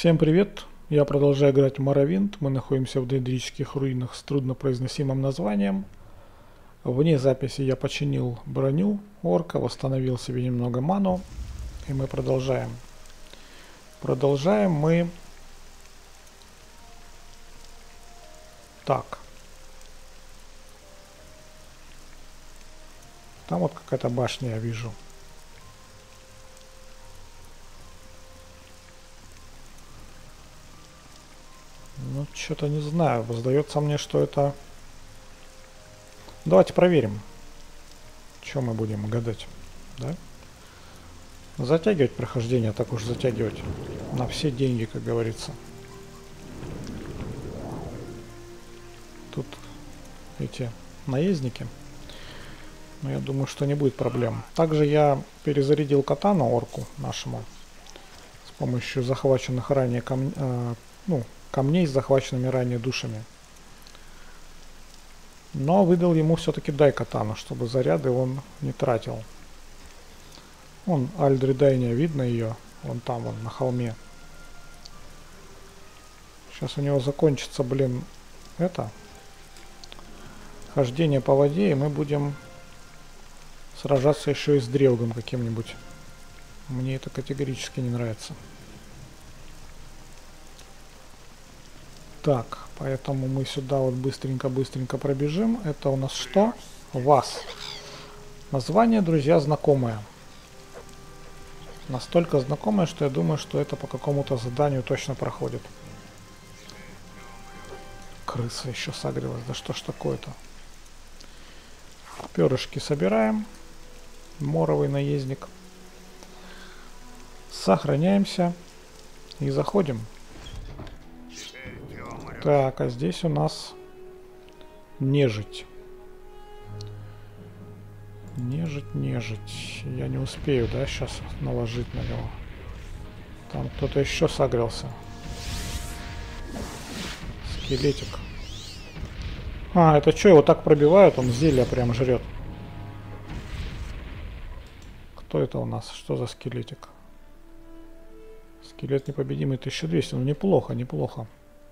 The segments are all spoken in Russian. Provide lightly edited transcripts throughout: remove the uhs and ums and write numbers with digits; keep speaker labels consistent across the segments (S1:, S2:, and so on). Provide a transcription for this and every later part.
S1: Всем привет! Я продолжаю играть в Morrowind. Мы находимся в дендрических руинах с труднопроизносимым названием. Вне записи я починил броню орка, восстановил себе немного ману. И мы продолжаем. Продолжаем мы... Так. Там вот какая-то башня я вижу. Ну, что-то не знаю. Сдается мне, что это... Давайте проверим. Что мы будем гадать, да? Затягивать прохождение, так уж затягивать. На все деньги, как говорится. Тут эти наездники. Но я думаю, что не будет проблем. Также я перезарядил катану орку нашему. С помощью захваченных ранее камней с захваченными ранее душами. Но выдал ему все-таки дай катану, чтобы заряды он не тратил. Вон Альдредайния, видно ее? Вон там, вон на холме. Сейчас у него закончится, блин, это. Хождение по воде, и мы будем сражаться еще и с древгом каким-нибудь. Мне это категорически не нравится. Так, поэтому мы сюда вот быстренько-быстренько пробежим. Это у нас что? Вас. Название, друзья, знакомое. Настолько знакомое, что я думаю, что это по какому-то заданию точно проходит. Крыса еще согрелась. Да что ж такое-то? Перышки собираем. Моровый наездник. Сохраняемся. И заходим. Так, а здесь у нас нежить. Нежить. Я не успею, да, сейчас наложить на него. Там кто-то еще согрелся. Скелетик. А, это что, его так пробивают? Он зелья прям жрет. Кто это у нас? Что за скелетик? Скелет непобедимый 1200. Ну, неплохо, неплохо.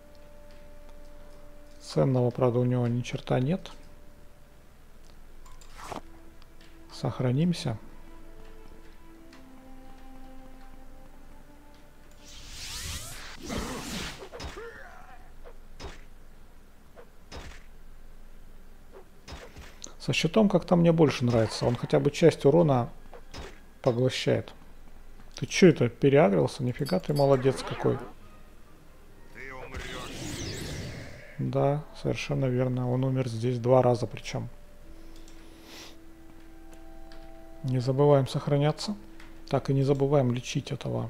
S1: Ценного, правда, у него ни черта нет. Сохранимся. Со щитом как-то мне больше нравится. Он хотя бы часть урона поглощает. Ты чё это, переагрился? Нифига ты молодец какой. Да, совершенно верно. Он умер здесь 2 раза причем. Не забываем сохраняться. Так, и не забываем лечить этого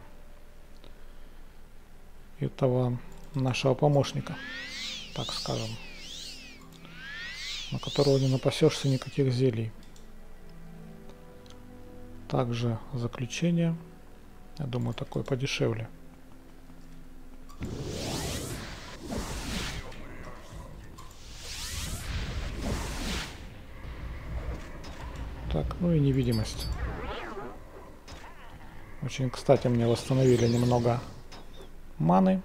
S1: нашего помощника, так скажем, на которого не напасешься никаких зелий. Также заключение. Я думаю, такое подешевле. Так, ну и невидимость. Очень кстати, мне восстановили немного маны.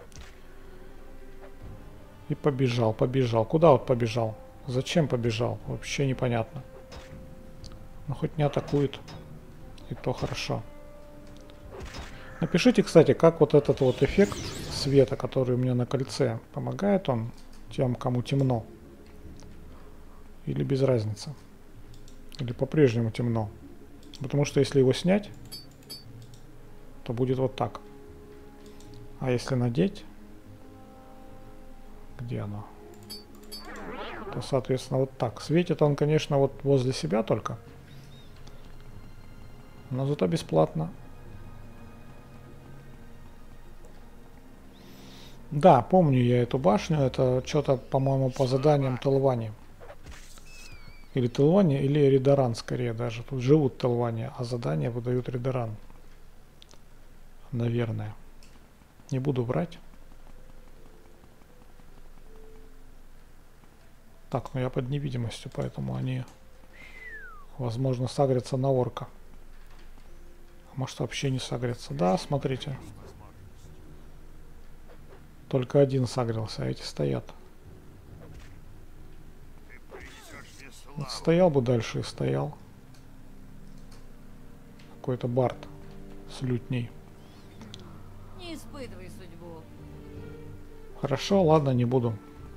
S1: И побежал. Куда вот побежал? Зачем побежал? Вообще непонятно. Ну хоть не атакует. И то хорошо. Напишите, кстати, как вот этот вот эффект света, который у меня на кольце, помогает он тем, кому темно? Или без разницы? Или по-прежнему темно? Потому что если его снять, то будет вот так. А если надеть, где оно? То, соответственно, вот так. Светит он, конечно, вот возле себя только. Но зато бесплатно. Да, помню я эту башню. Это что-то, по-моему, по заданиям Телвани. Или Телвани, или Ридаран скорее даже. Тут живут Телвани, а задания выдают Ридаран. Наверное. Не буду врать. Так, ну я под невидимостью, поэтому они, возможно, сагрятся на орка. А может вообще не сагрятся. Да, смотрите. Только один сагрился, а эти стоят. Вот стоял бы дальше и стоял. Какой-то бард с лютней.
S2: Не испытывай судьбу.
S1: Хорошо, ладно, не буду.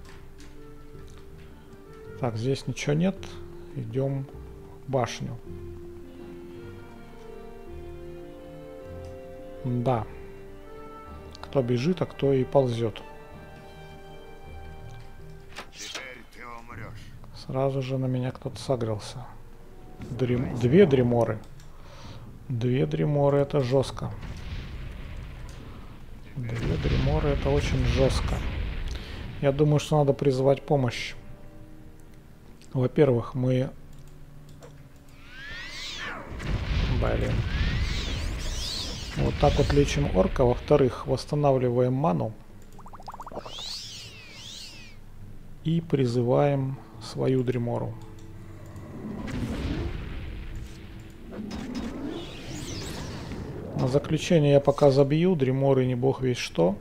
S1: Так, здесь ничего нет. Идем в башню. Да. Кто бежит, а кто и ползет.
S3: Теперь ты умрешь.
S1: Сразу же на меня кто-то сагрился. Две дреморы. Две дреморы, это жестко. Две дреморы, это очень жестко. Я думаю, что надо призывать помощь. Во-первых, мы... Блин. Вот так вот лечим орка. Во-вторых, восстанавливаем ману. И призываем свою дремору. На заключение я пока забью. Дреморы не бог весь что.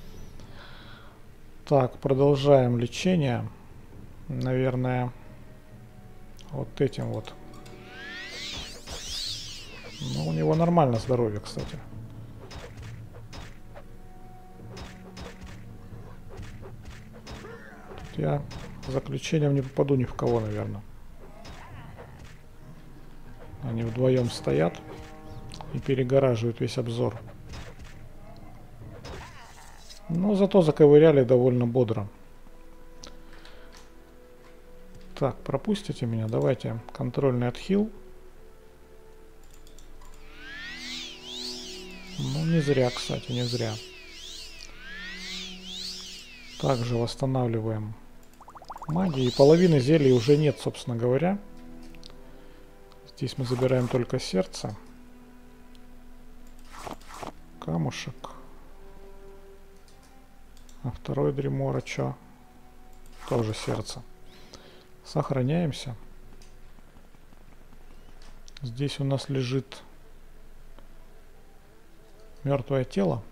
S1: Так, продолжаем лечение. Наверное, вот этим вот. Ну, у него нормально здоровье, кстати. Тут я заключением не попаду ни в кого, наверное. Они вдвоем стоят и перегораживают весь обзор. Но зато заковыряли довольно бодро. Так, пропустите меня. Давайте контрольный отхил. Ну, не зря, кстати, не зря. Также восстанавливаем магию. Половины зелий уже нет, собственно говоря. Здесь мы забираем только сердце. Камушек. А второй дремора чё? Тоже сердце. Сохраняемся. Здесь у нас лежит мертвое тело.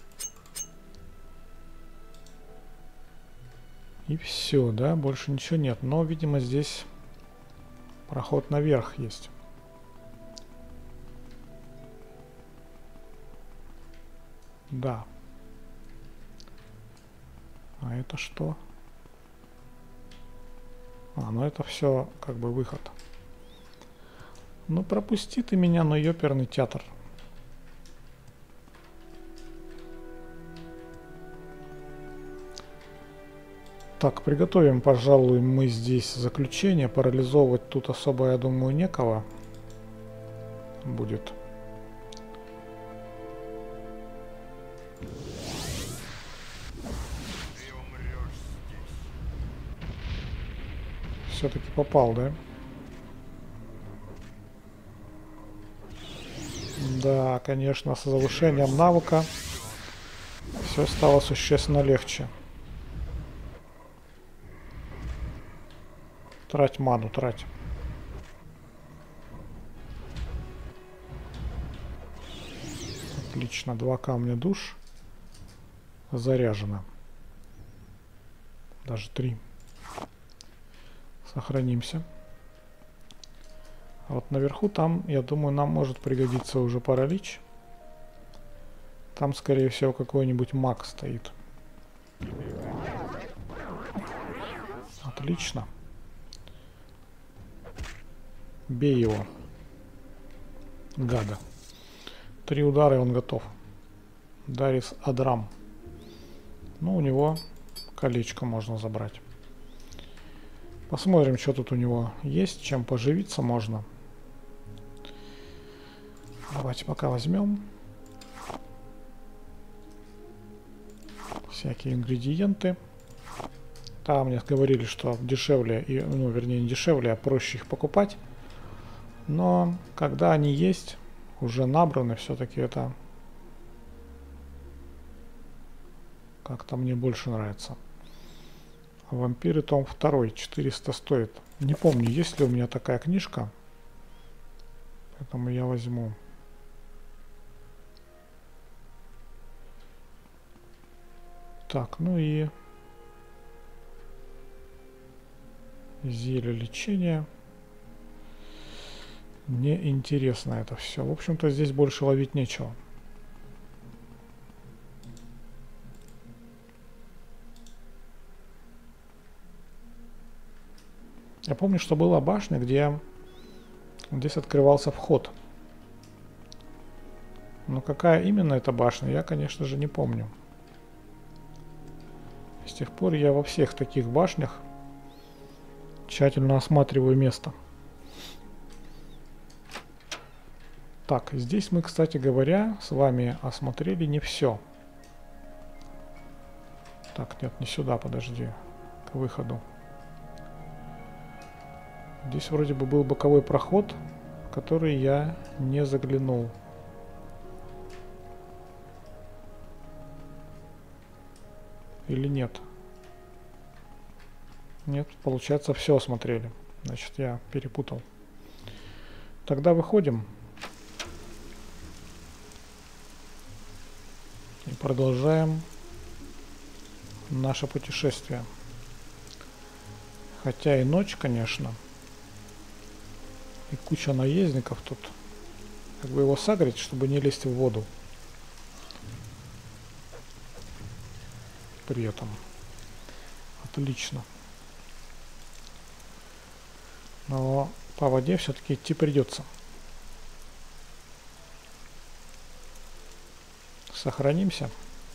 S1: И все, да, больше ничего нет. Но, видимо, здесь проход наверх есть. Да. А это что? А, ну это все как бы выход. Ну пропусти ты меня на ёперный театр. Так, приготовим, пожалуй, мы здесь заключение. Парализовывать тут особо, я думаю, некого будет. Все-таки попал, да? Да, конечно, с завышением навыка все стало существенно легче. Трать ману, трать. Отлично, 2 камня душ заряжено. Даже 3. Сохранимся. А вот наверху там, я думаю, нам может пригодиться уже паралич. Там, скорее всего, какой-нибудь маг стоит. Отлично. Бей его. Гада. 3 удара, и он готов. Дарис Адрам. Ну, у него колечко можно забрать. Посмотрим, что тут у него есть, чем поживиться можно. Давайте пока возьмем всякие ингредиенты. Там мне говорили, что дешевле, и, ну, вернее, не дешевле, а проще их покупать. Но когда они есть, уже набраны, все-таки это как-то мне больше нравится. Вампиры том 2, 400 стоит. Не помню, есть ли у меня такая книжка. Поэтому я возьму. Так, ну и зелье лечения. Мне интересно это все. В общем-то, здесь больше ловить нечего. Я помню, что была башня, где здесь открывался вход. Но какая именно эта башня, я, конечно же, не помню. С тех пор я во всех таких башнях тщательно осматриваю место. Так, здесь мы, кстати говоря, с вами осмотрели не все. Так, нет, не сюда, подожди, к выходу. Здесь вроде бы был боковой проход, в который я не заглянул. Или нет? Нет, получается, все осмотрели. Значит, я перепутал. Тогда выходим. И продолжаем наше путешествие. Хотя и ночь, конечно. И куча наездников тут. Как бы его сагрить, чтобы не лезть в воду. При этом. Отлично. Но по воде все-таки идти придется. Сохранимся.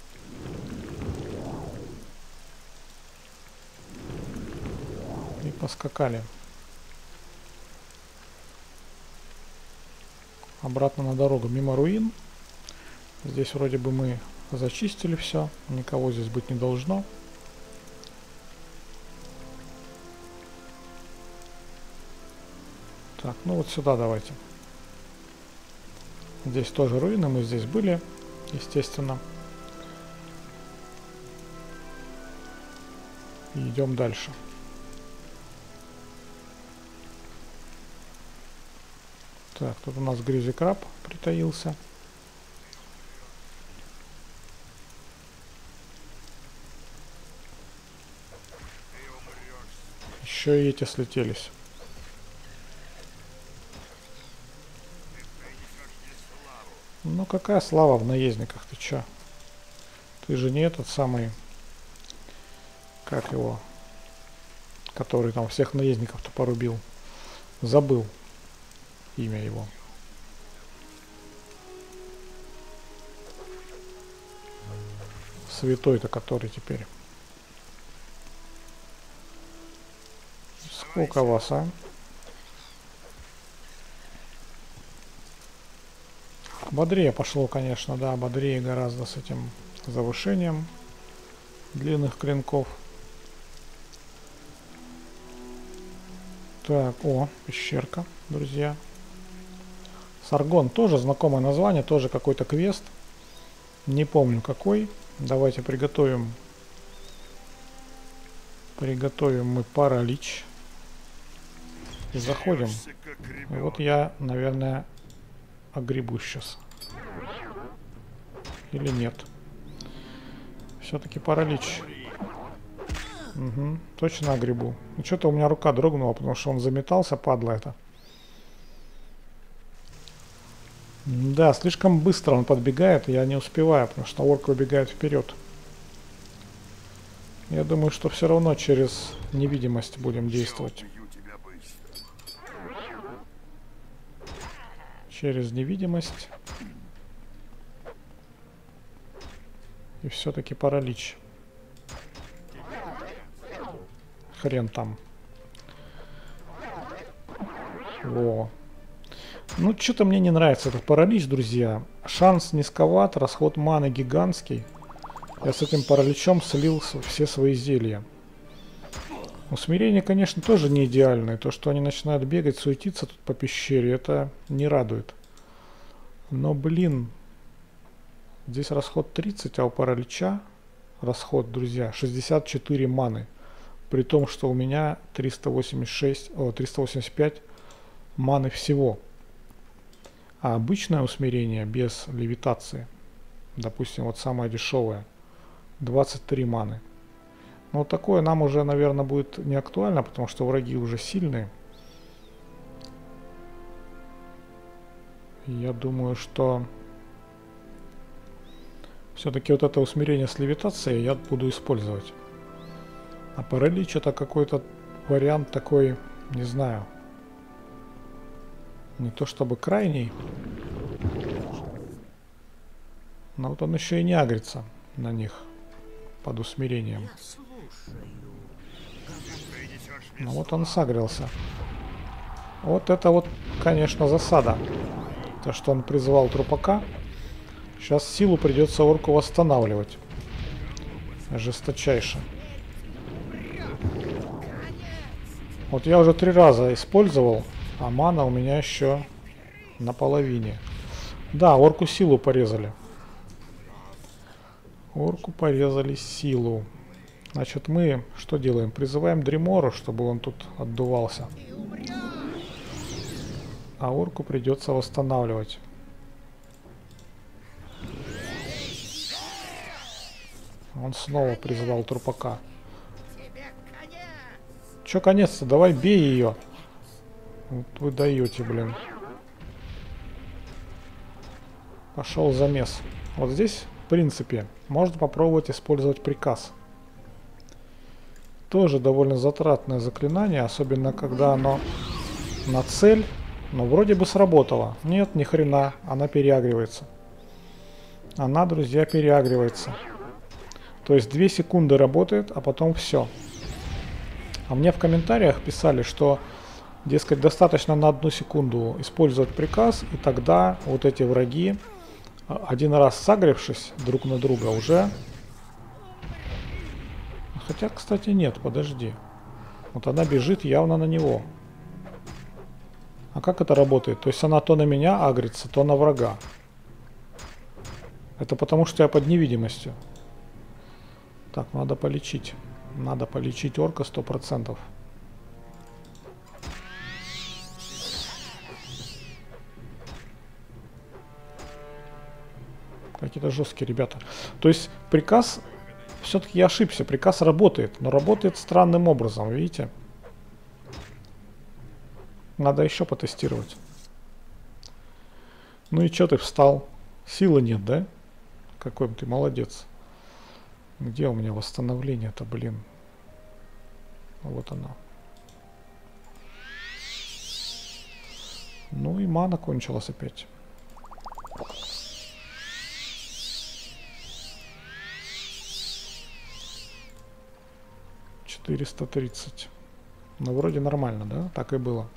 S1: И поскакали. Обратно на дорогу мимо руин. Здесь вроде бы мы зачистили все. Никого здесь быть не должно. Так, ну вот сюда давайте. Здесь тоже руины, мы здесь были, естественно. И идем дальше. Так, тут у нас грязекраб притаился. Еще и эти слетелись. Ну какая слава в наездниках, ты чё? Ты же не этот самый, как его, который там всех наездников-то порубил. Забыл имя его. Святой-то который теперь. Сколько вас, а? Бодрее пошло, конечно, да, бодрее гораздо с этим завышением длинных клинков. Так, о, пещерка, друзья. Саргон, тоже знакомое название, тоже какой-то квест. Не помню какой. Давайте приготовим. Приготовим мы паралич. И заходим. И вот я, наверное, огребу сейчас. Или нет. Все-таки паралич. Угу, точно огребу. Ну что-то у меня рука дрогнула, потому что он заметался, падла это. Да, слишком быстро он подбегает, и я не успеваю, потому что орк выбегает вперед. Я думаю, что все равно через невидимость будем действовать. Через невидимость. И все-таки паралич. Хрен там. Во. Ну, что-то мне не нравится этот паралич, друзья. Шанс низковат, расход маны гигантский. Я с этим параличом слил все свои зелья. Усмирение, конечно, тоже не идеальное. То, что они начинают бегать, суетиться тут по пещере, это не радует. Но, блин, здесь расход 30, а у паралича расход, друзья, 64 маны. При том, что у меня 385 маны всего. А обычное усмирение без левитации, допустим, вот самое дешевое, 23 маны. Но такое нам уже, наверное, будет не актуально, потому что враги уже сильные. Я думаю, что все-таки вот это усмирение с левитацией я буду использовать. А паралич это какой-то вариант такой, не знаю, не то чтобы крайний, но вот он еще и не агрится на них под усмирением. Ну вот он сагрился. Вот это вот, конечно, засада. То, что он призывал трупака. Сейчас силу придется орку восстанавливать. Жесточайше. Вот я уже 3 раза использовал, а мана у меня еще на половине. Да, орку силу порезали. Орку порезали силу. Значит, мы что делаем? Призываем Дримору, чтобы он тут отдувался. А орку придется восстанавливать. Он снова призвал трупака. Чё конец-то? Давай бей ее. Вот вы даете, блин. Пошел замес. Вот здесь, в принципе, можно попробовать использовать приказ. Тоже довольно затратное заклинание, особенно когда оно на цель. Но вроде бы сработало. Нет, ни хрена, она переагривается. Она, друзья, переагривается. То есть 2 секунды работает, а потом все. А мне в комментариях писали, что, дескать, достаточно на 1 секунду использовать приказ, и тогда вот эти враги, один раз сагрившись друг на друга, уже... Хотя, кстати, нет, подожди. Вот она бежит явно на него. А как это работает? То есть она то на меня агрится, то на врага. Это потому, что я под невидимостью. Так, надо полечить. Надо полечить орка 100%. Какие-то жесткие ребята. То есть приказ... Все-таки я ошибся. Приказ работает. Но работает странным образом, видите? Надо еще потестировать. Ну и что ты встал? Силы нет, да? Какой ты молодец. Где у меня восстановление-то, блин? Вот оно. Ну и мана кончилась опять. $430. Ну вроде нормально, да? Так и было.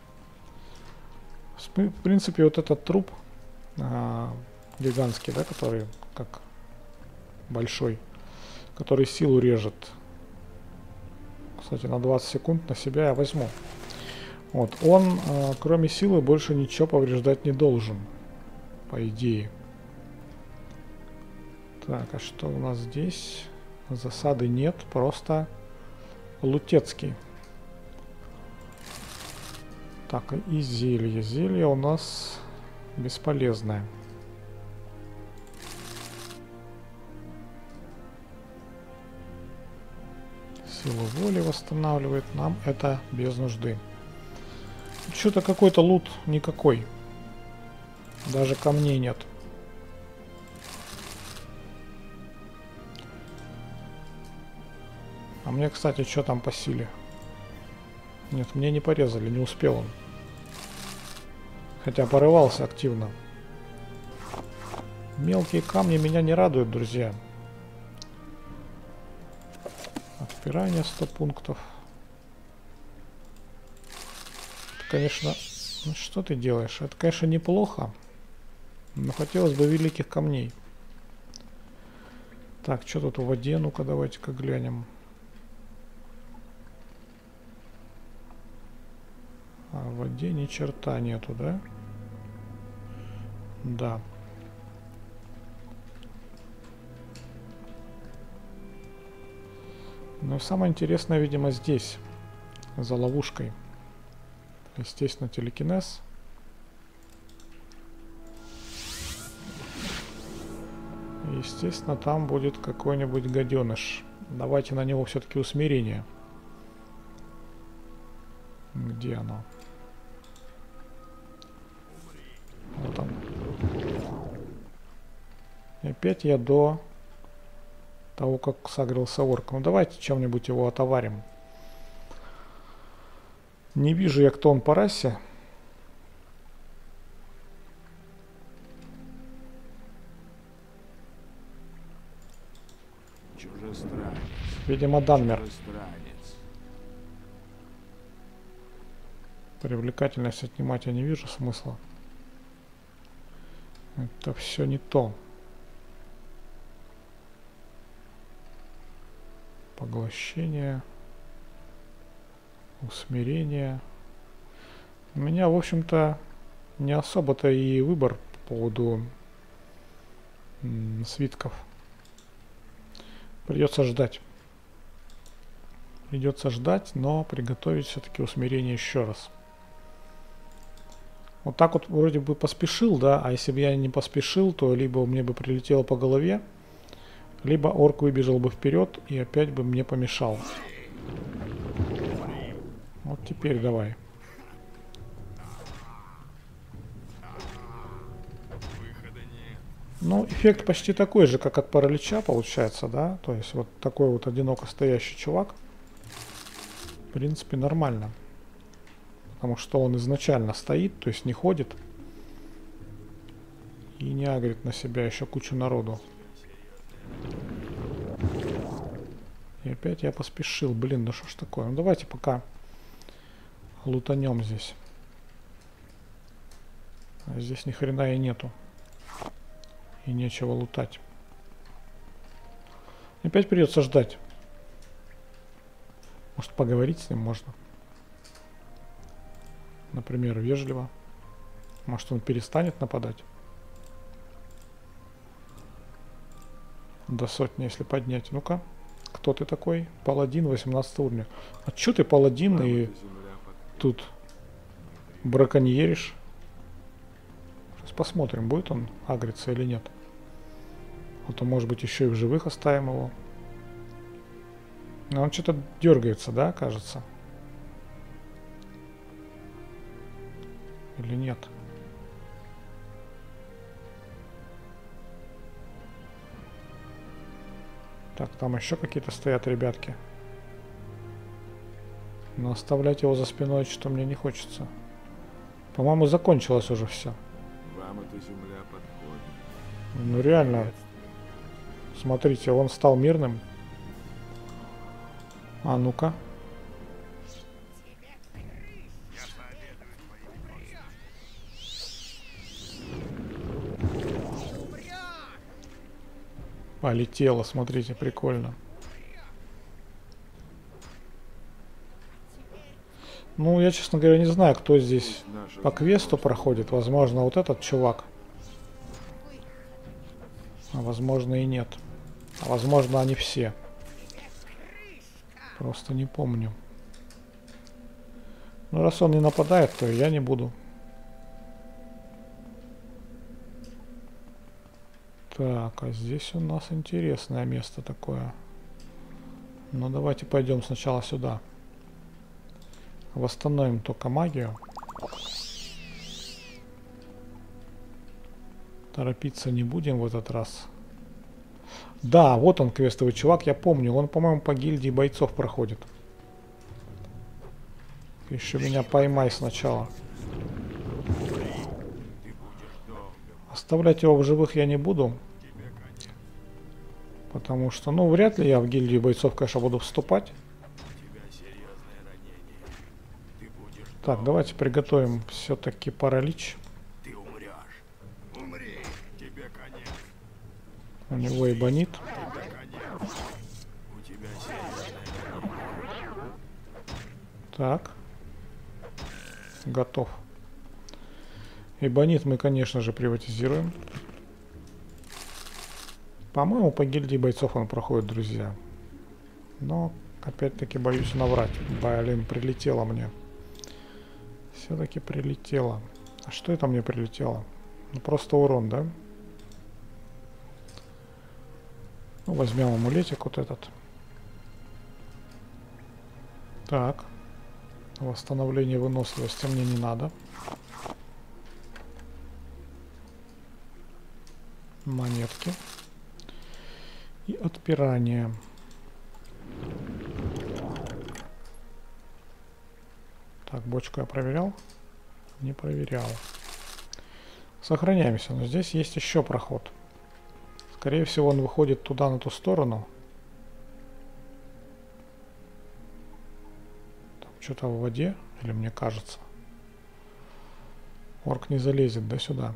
S1: В принципе, вот этот труп гигантский, да, который как большой, который силу режет. Кстати, на 20 секунд на себя я возьму. Вот, он, кроме силы, больше ничего повреждать не должен, по идее. Так, а что у нас здесь? Засады нет, просто лутецкий. Так, и зелье. Зелье у нас бесполезное. Силу воли восстанавливает. Нам это без нужды. Что-то какой-то лут никакой. Даже камней нет. А мне, кстати, что там по силе? Нет, мне не порезали, не успел он. Хотя порывался активно. Мелкие камни меня не радуют, друзья. Отпирание 100 пунктов. Это, конечно... Ну что ты делаешь? Это, конечно, неплохо. Но хотелось бы великих камней. Так, что тут в воде? Ну-ка, давайте-ка глянем. А в воде ни черта нету, да? Да. Но самое интересное, видимо, здесь, за ловушкой. Естественно, телекинез. Естественно, там будет какой-нибудь гаденыш. Давайте на него все-таки усмирение. Где оно? Вот он. И опять я до того, как сагрился орк. Ну давайте чем-нибудь его отоварим. Не вижу я, кто он по расе.
S4: Чужестранец.
S1: Видимо, Данмер.
S4: Чужестранец.
S1: Привлекательность отнимать я не вижу смысла. Это все не то. Поглощение. Усмирение. У меня, в общем-то, не особо-то и выбор по поводу свитков. Придется ждать. Придется ждать, но приготовить все-таки усмирение еще раз. Вот так вот вроде бы поспешил, да, а если бы я не поспешил, то либо мне бы прилетело по голове, либо орк выбежал бы вперед и опять бы мне помешал. Вот теперь давай. Ну, эффект почти такой же, как от паралича получается, да? То есть вот такой вот одиноко стоящий чувак. В принципе, нормально. Потому что он изначально стоит, то есть не ходит. И не агрит на себя еще кучу народу. И опять я поспешил. Блин, да что ж такое? Ну давайте пока лутанем здесь. А здесь ни хрена и нету. И нечего лутать. Опять придется ждать. Может, поговорить с ним можно? Например, вежливо. Может, он перестанет нападать? До сотни, если поднять. Ну-ка, кто ты такой? Паладин 18 уровня. А чё ты паладин и тут браконьеришь? Сейчас посмотрим, будет он агриться или нет. А то, может быть, еще и в живых оставим его. Но он что-то дергается, да, кажется? Или нет? Так, там еще какие-то стоят ребятки. Но оставлять его за спиной что-то мне не хочется. По-моему, закончилось уже все.
S4: Вам эта земля подходит.
S1: Ну реально. Смотрите, он стал мирным. А ну-ка.
S3: Я пообедаю твоими костями.
S1: Полетело, смотрите, прикольно. Ну, я, честно говоря, не знаю, кто здесь по квесту проходит. Возможно, вот этот чувак. А возможно и нет. А возможно, они все. Просто не помню. Ну, раз он не нападает, то я не буду. Так, а здесь у нас интересное место такое. Ну, давайте пойдем сначала сюда. Восстановим только магию. Торопиться не будем в этот раз. Да, вот он, квестовый чувак, я помню. Он, по-моему, по гильдии бойцов проходит. Еще меня поймай сначала. Оставлять его в живых я не буду. Потому что, ну, вряд ли я в гильдию бойцов, конечно, буду вступать. Так, давайте приготовим все-таки паралич.
S3: Ты умрешь. Умри. Тебе конец.
S1: У него эбонит.
S3: Тебе конец.
S4: У тебя серьезная ранение.
S1: Так. Готов. Эбонит мы, конечно же, приватизируем. По-моему, по гильдии бойцов он проходит, друзья. Но, опять-таки, боюсь наврать. Блин, прилетело мне. Все-таки прилетело. А что это мне прилетело? Ну, просто урон, да? Ну, возьмем амулетик вот этот. Так. Восстановление выносливости мне не надо. Монетки. И отпирание. Так, бочку я проверял? Не проверял. Сохраняемся, но здесь есть еще проход. Скорее всего, он выходит туда, на ту сторону. Там что-то в воде, или мне кажется. Орк не залезет, да, сюда.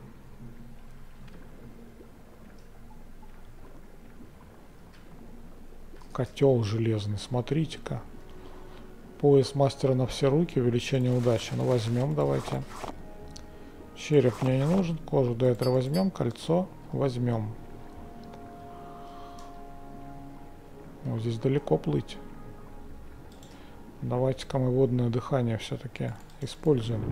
S1: Котел железный, смотрите-ка. Пояс мастера на все руки, увеличение удачи. Ну, возьмем, давайте. Череп мне не нужен, кожу до этого возьмем, кольцо возьмем. Вот здесь далеко плыть. Давайте-ка мы водное дыхание все-таки используем.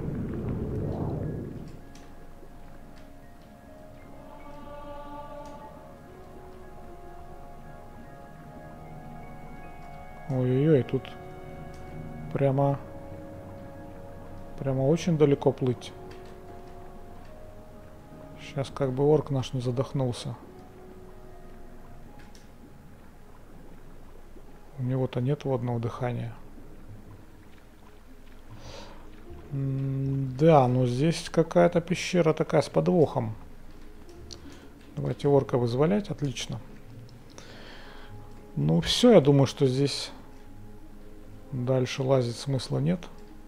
S1: Ой-ой-ой, тут прямо очень далеко плыть. Сейчас как бы орк наш не задохнулся. У него-то нет водного дыхания. Да, но здесь какая-то пещера такая с подвохом. Давайте орка вызволять, отлично. Ну все, я думаю, что здесь дальше лазить смысла нет.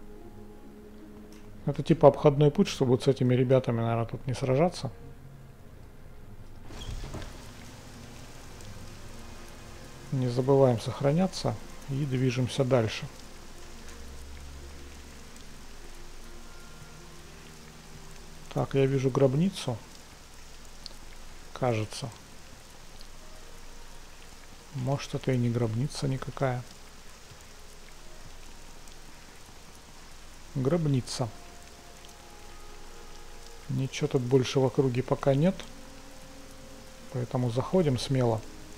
S1: Это типа обходной путь, чтобы вот с этими ребятами, наверное, тут не сражаться. Не забываем сохраняться и движемся дальше. Так, я вижу гробницу. Кажется. Может, это и не гробница никакая. Гробница. Ничего тут больше в округе пока нет. Поэтому заходим смело.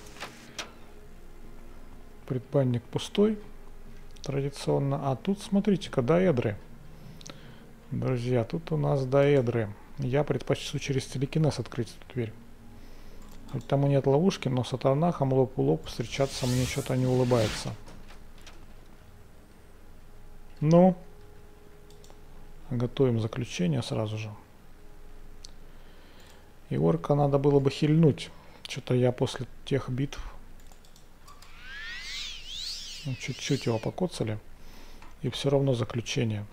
S1: Предбанник пустой. Традиционно. А тут, смотрите-ка, даэдры. Друзья, тут у нас даэдры. Я предпочту через телекинез открыть эту дверь. Хоть там и нет ловушки, но с атарнахом лоб в лоб встречаться мне что-то не улыбается. Ну, готовим заключение сразу же. И орка надо было бы хильнуть. Что-то я после тех битв чуть-чуть его покоцали. И все равно заключение.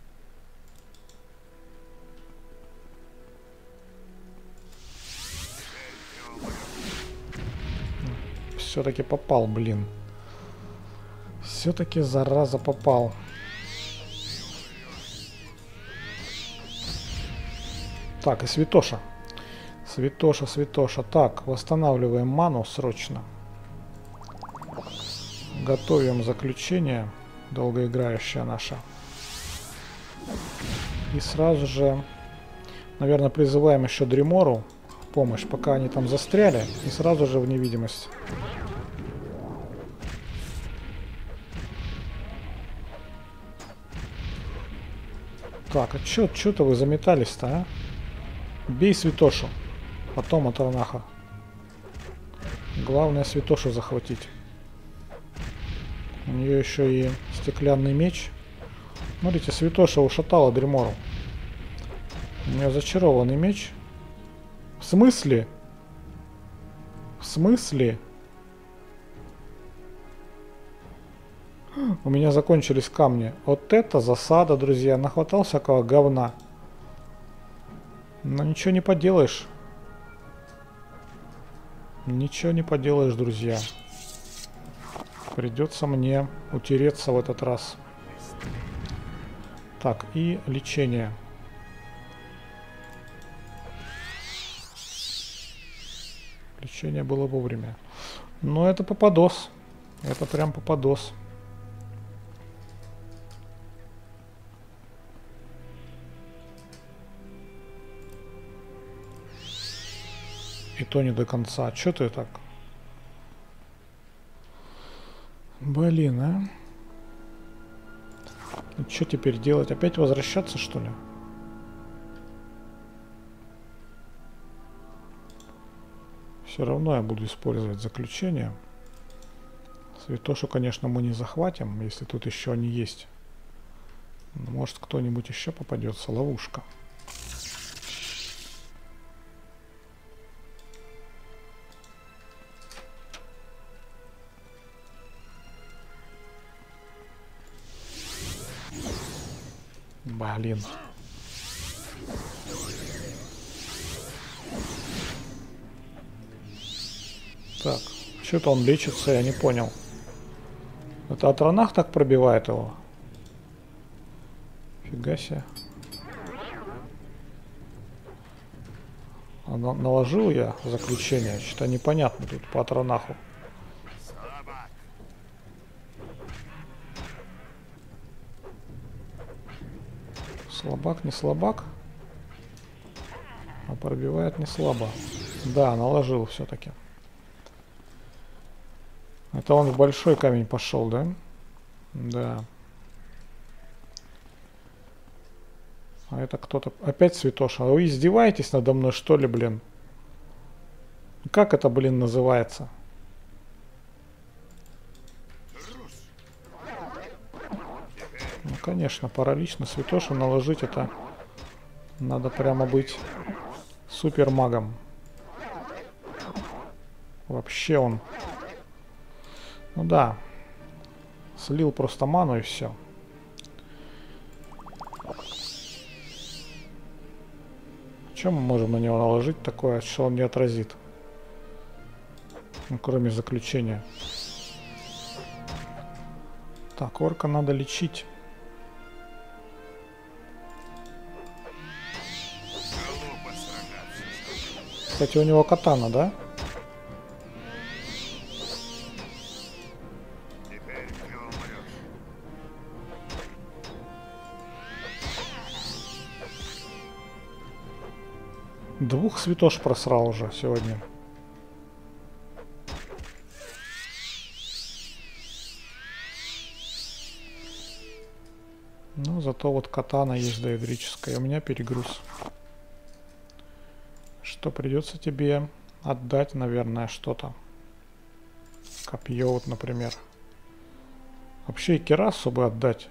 S1: Все-таки попал, блин. Все-таки, зараза, попал. Так, и святоша. Святоша, святоша. Так, восстанавливаем ману срочно. Готовим заключение. Долгоиграющее наше. И сразу же, наверное, призываем еще Дримору в помощь, пока они там застряли. И сразу же в невидимость. Так, а чё-то вы заметались-то, а? Бей святошу. Потом атарнаха. Главное святошу захватить. У нее еще и стеклянный меч. Смотрите, святоша ушатала Дримору. У нее зачарованный меч. В смысле? В смысле? У меня закончились камни. Вот это засада, друзья. Нахватал всякого говна. Но ничего не поделаешь. Ничего не поделаешь, друзья. Придется мне утереться в этот раз. Так, и лечение. Лечение было вовремя. Но это попадос. Это прям попадос. И то не до конца. Чё ты так? Блин, а? И что теперь делать? Опять возвращаться, что ли? Все равно я буду использовать заключение. Святошу, конечно, мы не захватим, если тут еще они есть. Но может, кто-нибудь еще попадется. Ловушка. Блин. Так, что-то он лечится, я не понял. Это Атронах так пробивает его? Фига себе. Наложил я заключение, что-то непонятно тут по Атронаху.
S3: Слабак.
S1: Слабак, не слабак, а пробивает не слабо. Да, наложил все-таки. Это он в большой камень пошел, да? Да. А это кто-то... Опять Святоша. Вы издеваетесь надо мной, что ли, блин? Как это, блин, называется? Ну, конечно, паралич на Святошу наложить это... Надо прямо быть супер магом. Вообще он... Ну да. Слил просто ману и все. Чем мы можем на него наложить такое, что он не отразит? Ну, кроме заключения. Так, орка надо лечить.
S3: Глупо сражаться.
S1: Кстати, у него катана, да?
S3: Теперь ты умрешь.
S1: Двух Святош просрал уже сегодня. Ну, зато вот катана есть доэдрическая. У меня перегруз. Что придется тебе отдать, наверное, что-то. Копье, вот, например. Вообще и кирасу бы отдать.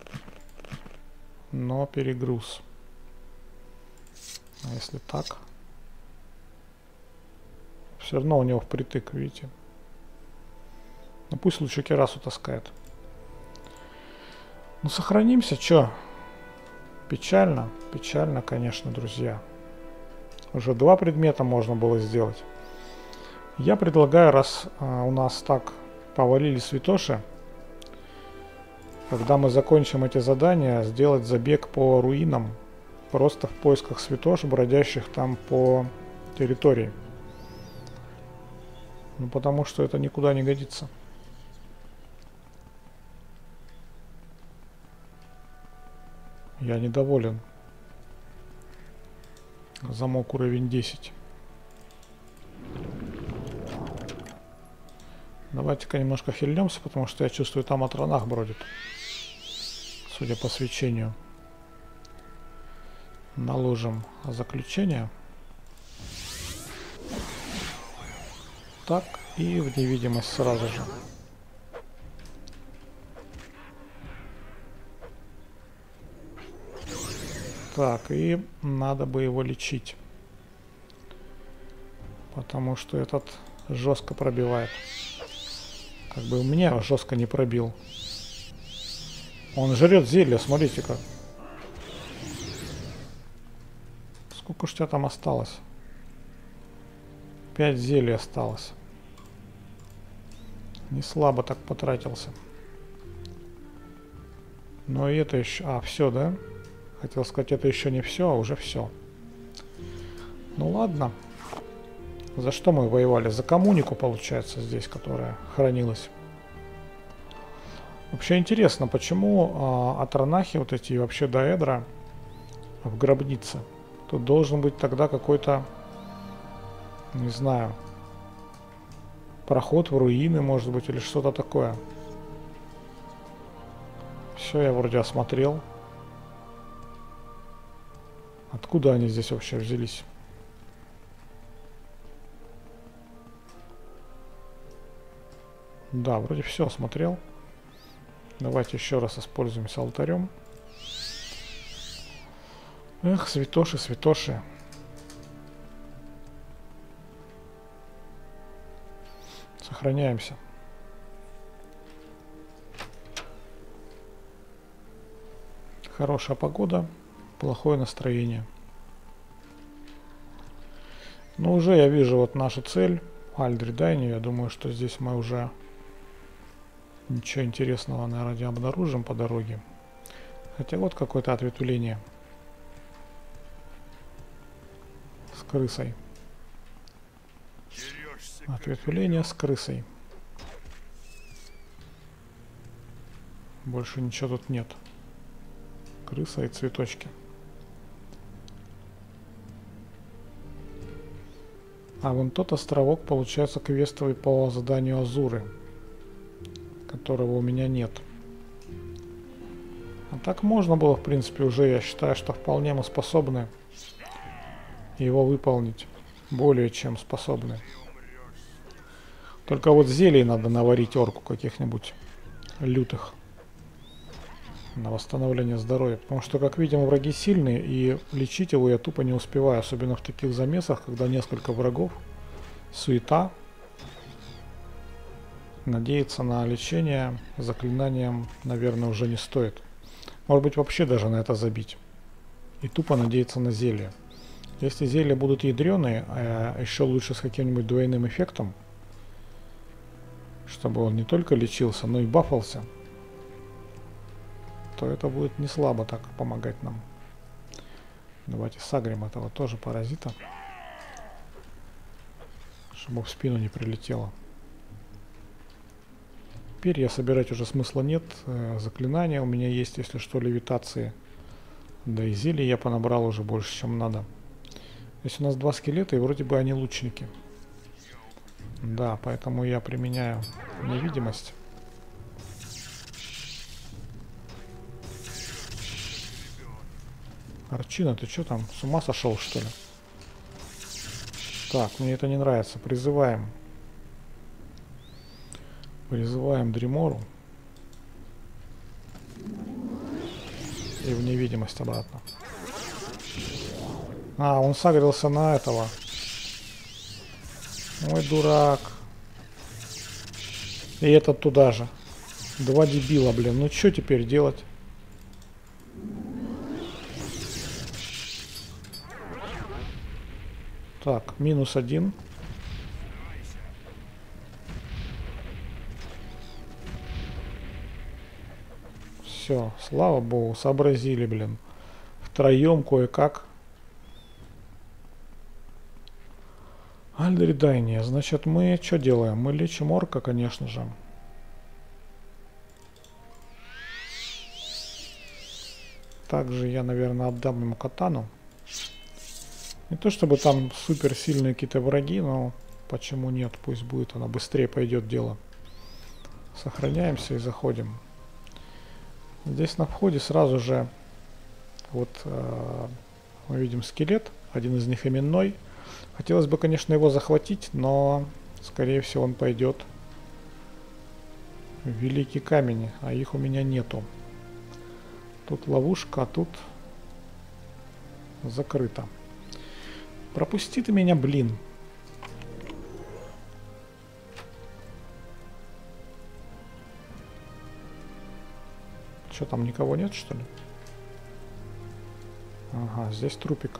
S1: Но перегруз. А если так? Все равно у него впритык, видите? Ну пусть лучше кирасу таскает. Ну сохранимся, чё? Печально, печально, конечно, друзья. Уже 2 предмета можно было сделать. Я предлагаю, раз у нас так повалили святоши, когда мы закончим эти задания, сделать забег по руинам, просто в поисках святош, бродящих там по территории. Ну потому что это никуда не годится. Я недоволен. Замок уровень 10. Давайте-ка немножко хильнемся, потому что я чувствую, там Атронах бродит. Судя по свечению. Наложим заключение. Так, и в невидимость сразу же. Так, и надо бы его лечить. Потому что этот жестко пробивает. Как бы у меня жестко не пробил. Он жрет зелье, смотрите как. Сколько ж у тебя там осталось? 5 зелий осталось. Не слабо так потратился. Но и это еще... А, все, да? Хотел сказать, это еще не все, а уже все. Ну ладно. За что мы воевали? За коммунику, получается, здесь, которая хранилась. Вообще интересно, почему Атронахи, вот эти, и вообще Доэдра в гробнице? Тут должен быть тогда какой-то, не знаю, проход в руины, может быть, или что-то такое. Все, я вроде осмотрел. Откуда они здесь вообще взялись? Да, вроде все осмотрел. Давайте еще раз используемся алтарем. Эх, святоши, святоши. Сохраняемся. Хорошая погода, плохое настроение. Но уже я вижу вот нашу цель, Альдредайне. Я думаю, что здесь мы уже ничего интересного, наверное, не обнаружим по дороге. Хотя вот какое-то ответвление с крысой.
S3: Дерешься,
S1: Ответвление с крысой. Больше ничего тут нет. Крыса и цветочки. А вон тот островок, получается, квестовый по заданию Азуры, которого у меня нет. А так можно было, в принципе, уже, я считаю, что вполне мы способны его выполнить. Более чем способны. Только вот зелий надо наварить орку каких-нибудь лютых на восстановление здоровья. Потому что, как видим, враги сильные, и лечить его я тупо не успеваю. Особенно в таких замесах, когда несколько врагов. Суета. Надеяться на лечение заклинанием, наверное, уже не стоит. Может быть, вообще даже на это забить. И тупо надеяться на зелье. Если зелья будут ядреные, а еще лучше с каким-нибудь двойным эффектом, чтобы он не только лечился, но и бафался, то это будет не слабо так помогать нам. Давайте сагрим этого тоже паразита, чтобы в спину не прилетело. Перья собирать уже смысла нет. Заклинания у меня есть, если что, левитации. Да и зелий я понабрал уже больше, чем надо. Здесь у нас два скелета, и вроде бы они лучники. Да, поэтому я применяю невидимость. Арчина, ты что там, с ума сошел, что ли? Так, мне это не нравится. Призываем. Призываем Дримору. И в невидимость обратно. А, он сагрился на этого. Ой, дурак. И этот туда же. Два дебила, блин. Ну что теперь делать? Так, -1. Все, слава богу, сообразили, блин. Втроем кое-как. Альдредайне, значит, мы что делаем? Мы лечим орка, конечно же. Также я, наверное, отдам ему катану. Не то чтобы там супер сильные какие-то враги, но почему нет? Пусть будет, она быстрее пойдет дело. Сохраняемся и заходим. Здесь на входе сразу же вот мы видим скелет, один из них именной. Хотелось бы, конечно, его захватить, но скорее всего он пойдет в Великий Камень, а их у меня нету. Тут ловушка, а тут закрыто. Пропусти ты меня, блин. Что там, никого нет, что ли? Ага, здесь трупик.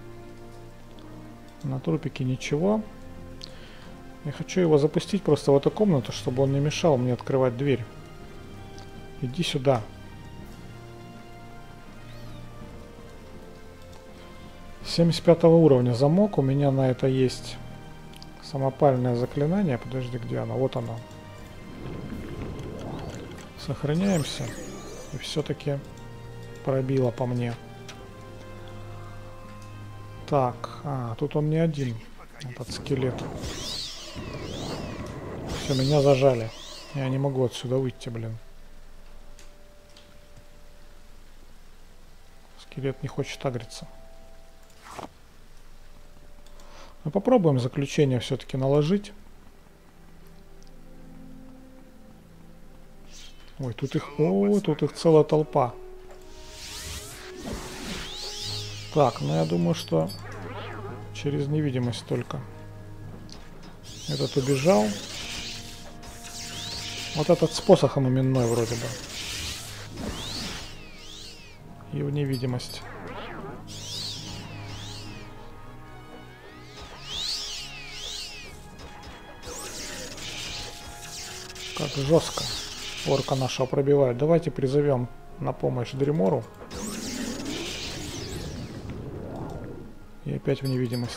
S1: На трупике ничего. Я хочу его запустить просто в эту комнату, чтобы он не мешал мне открывать дверь. Иди сюда. 75 уровня замок. У меня на это есть самопальное заклинание. Подожди, где оно? Вот оно. Сохраняемся. И все-таки пробило по мне. Так, тут он не один, этот скелет. Все, меня зажали. Я не могу отсюда выйти, блин. Скелет не хочет агриться. Но попробуем заключение все-таки наложить. Ой, тут их, ой, тут их целая толпа. Так, ну я думаю, что через невидимость только. Этот убежал. Вот этот с посохом именной вроде бы. И в невидимость. Как жестко орка нашего пробивает. Давайте призовем на помощь Дримору. И опять в невидимость.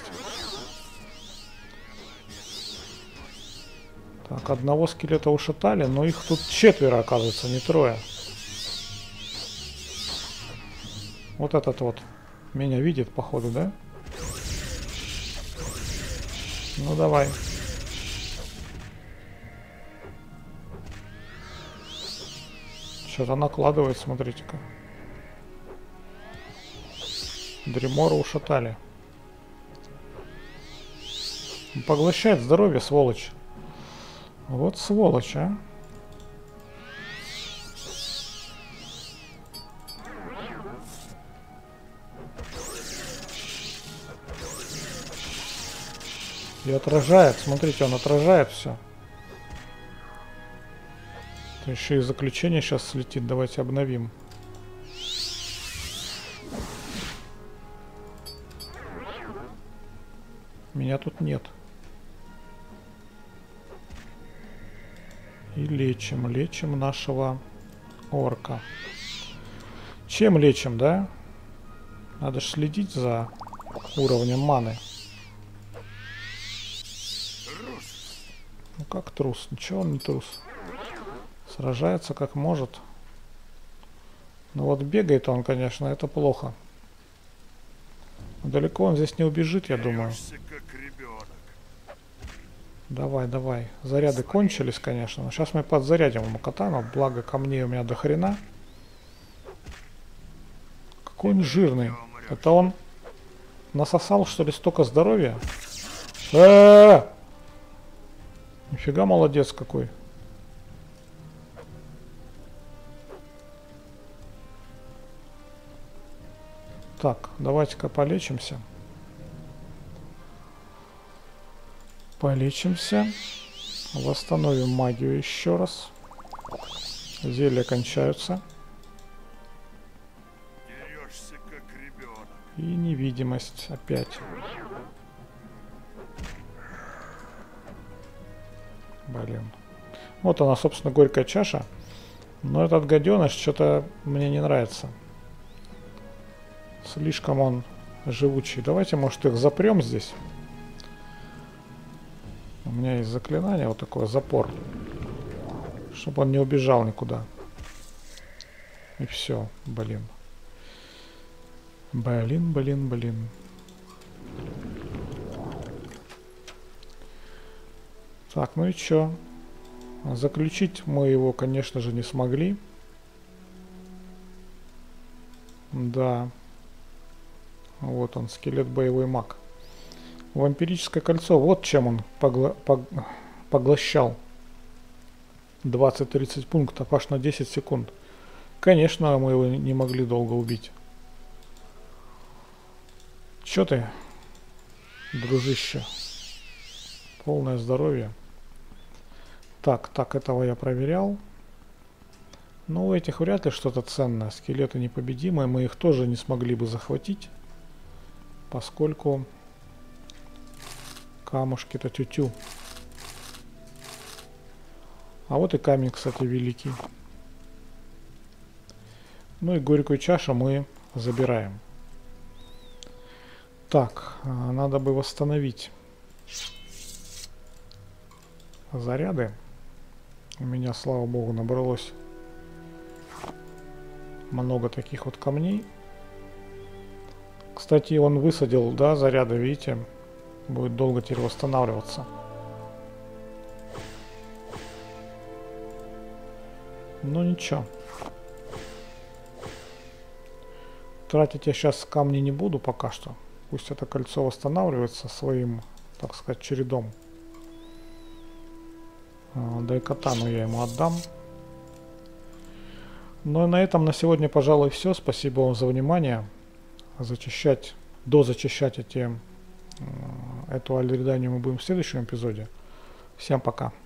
S1: Так, одного скелета ушатали, но их тут 4, оказывается, не 3. Вот этот вот меня видит, походу, да? Ну давай. Что-то накладывает, смотрите-ка. Дримора ушатали. Поглощает здоровье, сволочь. Вот сволочь, а. И отражает, смотрите, он отражает все. Еще и заключение сейчас слетит, давайте обновим. Меня тут нет. И лечим нашего орка. Чем лечим, да? Надо ж следить за уровнем маны. Ну как трус? Ничего он не трус. Сражается как может. Но вот бегает он, конечно, это плохо. Далеко он здесь не убежит, я думаю. Давай, давай. Заряды кончились, конечно. Но сейчас мы подзарядим ему катану. Благо камней у меня до хрена. Какой он жирный. Это он насосал, что ли, столько здоровья? Нифига молодец какой. Так, давайте-ка полечимся. Полечимся. Восстановим магию еще раз. Зелья кончаются.
S3: Дерешься, как ребенок.
S1: И невидимость опять. Блин. Вот она, собственно, горькая чаша. Но этот гаденыш что-то мне не нравится. Слишком он живучий. Давайте, может, их запрем здесь. У меня есть заклинание, вот такое, запор. Чтобы он не убежал никуда. И все, блин. Блин. Так, ну и чё? Заключить мы его, конечно же, не смогли. Да. Вот он, скелет боевой маг. Вампирическое кольцо. Вот чем он поглощал. 20-30 пунктов аж на 10 секунд. Конечно, мы его не могли долго убить. Чё ты, дружище? Полное здоровье. Так, этого я проверял. Но у этих вряд ли что-то ценное. Скелеты непобедимые. Мы их тоже не смогли бы захватить. Поскольку камушки-то тю-тю. А вот и камень, кстати, великий. Ну и горькую чашу мы забираем. Так, надо бы восстановить заряды. У меня, слава богу, набралось много таких вот камней. Кстати, он высадил, да, заряды, видите? Будет долго теперь восстанавливаться. Ну ничего. Тратить я сейчас камни не буду пока что. Пусть это кольцо восстанавливается своим, так сказать, чередом. Дайкатану я ему отдам. Ну и на этом на сегодня, пожалуй, все. Спасибо вам за внимание. Дозачищать эту Альриданию мы будем в следующем эпизоде. Всем пока.